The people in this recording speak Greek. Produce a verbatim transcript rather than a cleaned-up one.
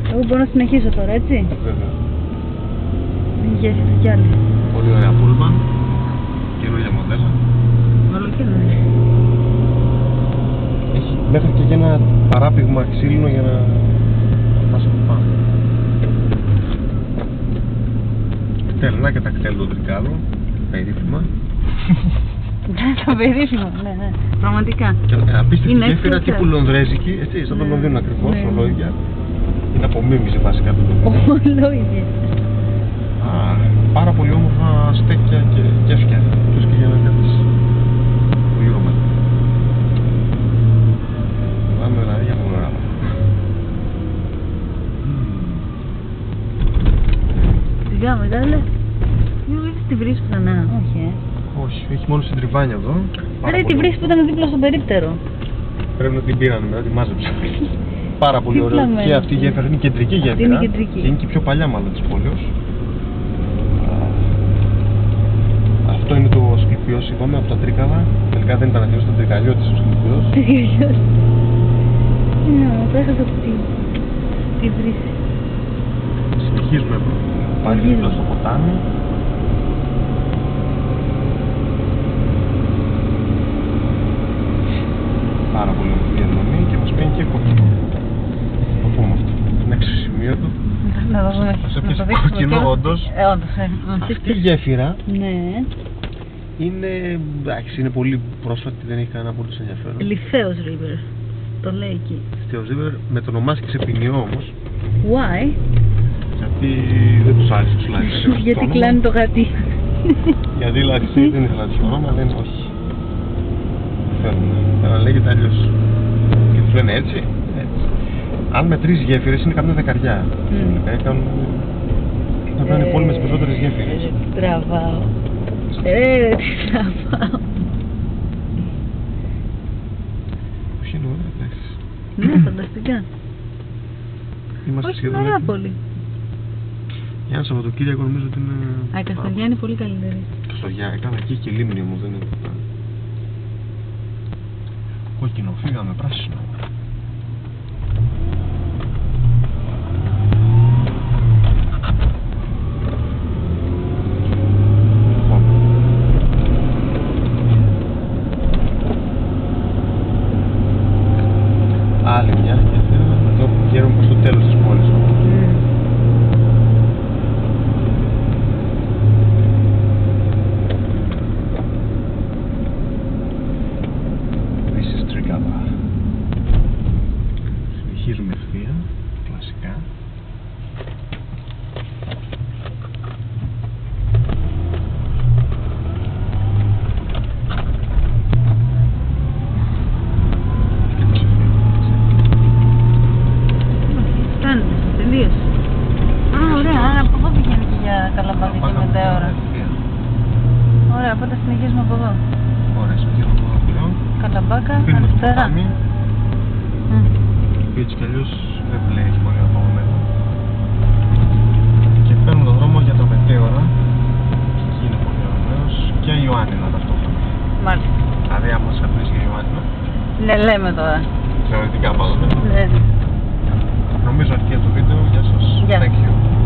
Εγώ μπορώ να συνεχίσω τώρα, έτσι. Βέβαια. Είναι γέφυρα κι άλλη. Πολύ ωραία πούλμαν. Καινούργια μοντέλα. Όλο καινούργια. Έχει μέχρι και ένα παράπηγμα ξύλινο για να πας από πάνω. Τελνά και τα κτέλ του Τρικάλου. Περίφημα. Το περίφημο, ναι, ναι. Πραγματικά. Και απίστευτη Είναι γέφυρα έτσι, τύπου Λονδρέζικη, έτσι, σαν το ναι. Λονδίνο ακριβώς, Ναι. ολόιδια. Είναι απομίμηση βασικά του Λονδίνου. Ολόιδια. Α, πάρα πολύ όμορφα στέκια και γέφια. Τους και για να κάνεις πολύ ρομαντικά. Πάμε δηλαδή για πολύ ωραία. Σιγά μεγάλε. Μην βλέπεις τη βρύση πουθενά. Όχι, ε. Όχι, έχει μόνο συντριβάνια εδώ. Άρα τη βρύση που ήταν δίπλα στον περίπτερο. Πρέπει να την πήραν μετά, τη μάζεψα. Πάρα πολύ Τι ωραίο. πλαμμένος Και αυτή η γέφυρα είναι κεντρική γέφυρα. είναι κεντρική. Και είναι και η πιο παλιά μάλλον της πόλεως. Αυτό είναι το Ασκληπιός, είπαμε, από τα Τρίκαλα. Τελικά δεν ήταν αυτός, ήταν Τρικαλιώτης ο Ασκληπιός. Τρικαλιώτης. Ναι, το έχασα από τη, τη βρύση. Συνεχίζουμε πάλι δίπλα στο ποτάμι. Πάρα πολύ όμορφη διαδρομή και μας παίρνει και κόκκινο. Το πούμε αυτό. Είναι αξιοσημείωτο. Να δούμε. Μας έπιασε κόκκινο, όντως. Ε, όντως, ε. Αυτή η γέφυρα Ναι. είναι, εντάξει, είναι πολύ πρόσφατη, δεν έχει κανένα απολύτως ενδιαφέρον. Λιθέος River. Το λέει εκεί. Λιθέος River, με το ονομάστηκε σε ποινιό όμως. Why? Γιατί δεν τους άρεσε τους Λάρισες. Γιατί κλάνει το γατί. Γιατί οι Λάρισες δεν ήθελαν να τους όνομα, λένε όχι. Θέλουν να λέγεται αλλιώς. Και τους λένε έτσι, έτσι. Αν με τρεις γέφυρες είναι καμιά δεκαριά. Mm. Κάνουν... Θα πρέπει να είναι πόλη με τις περισσότερες γέφυρες. Ε, τι τραβάω. Ε, τι τραβάω. Όχι είναι ωραία, εντάξει. Ναι, φανταστικά. Είμαστε Όχι, σχεδόν... είναι ωραία πόλη. Για ένα Σαββατοκύριακο νομίζω ότι είναι... Α, η Καστοριά είναι πολύ καλύτερη. Καστοριά, έκανα εκεί και λίμνη όμως, δεν είναι τίποτα. Κόκκινο, φύγαμε, πράσινο. Άλλη μια γέφυρα, εδώ πηγαίνουμε προς το τέλος της πόλης. This is Trikala. Συνεχίζουμε ευθεία, κλασικά. Ωραία, οπότε συνεχίζουμε από εδώ. Ωραία, συνεχίζουμε από εδώ πλέον. Καλαμπάκα, Πίνουμε το αριστερά. ποτάμι. Mm. Και έτσι κι αλλιώς δεν πλέει πολύ να πάμε μέσα. Και παίρνουμε τον δρόμο για το Μετέωρα. Εκεί είναι πολύ ωραίος. Και Ιωάννινα ταυτόχρονα. Μάλιστα. Δηλαδή άμα μας καπνίσει για Ιωάννινα. Ναι, λέμε τώρα. Θεωρητικά μάλλον. Ναι. Νομίζω αρχαία το βίντεο. Γεια σας. Γεια. Thank you.